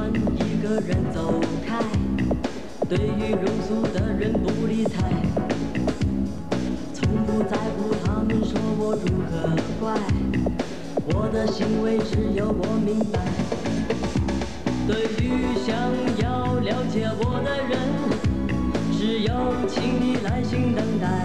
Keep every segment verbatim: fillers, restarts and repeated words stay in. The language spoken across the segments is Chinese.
欢一个人走开，对于庸俗的人不理睬，从不在乎他们说我如何怪，我的行为只有我明白。对于想要了解我的人，只有请你耐心等待。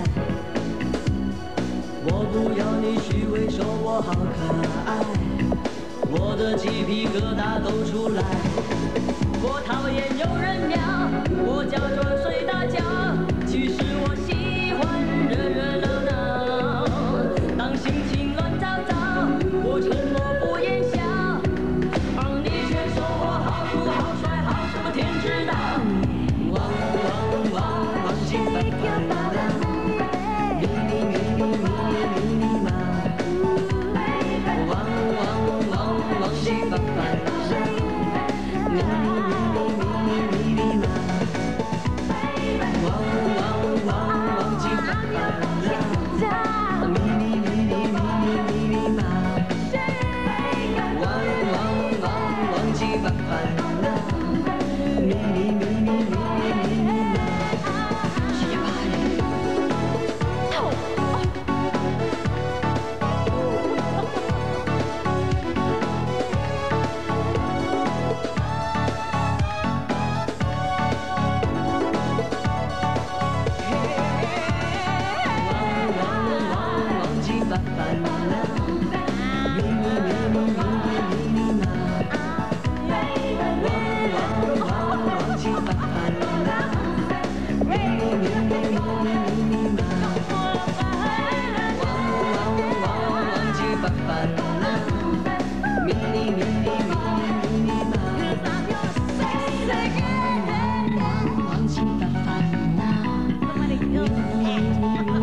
我不要你虚伪说我好可爱，我的鸡皮疙瘩都出来。我讨厌有人瞄，我假装睡大觉，其实我喜欢热热闹闹。当心情乱糟糟，我沉默不言笑，而你却说我好酷好帅，好什么天知道？汪汪汪汪心烦烦恼，咪咪咪咪咪咪咪咪猫，汪汪汪汪心烦烦恼，咪咪咪咪咪咪咪猫，汪汪汪汪心烦烦恼，咪咪咪咪咪咪咪咪猫，汪汪汪汪心烦烦恼，咪咪咪咪咪咪咪咪猫。烦恼，咪咪咪咪咪咪咪咪猫，汪汪汪汪心烦烦恼，咪咪咪咪咪咪咪咪猫，汪汪汪汪心烦烦恼，咪咪咪咪咪咪咪猫，汪汪汪心烦烦恼，咪咪咪咪。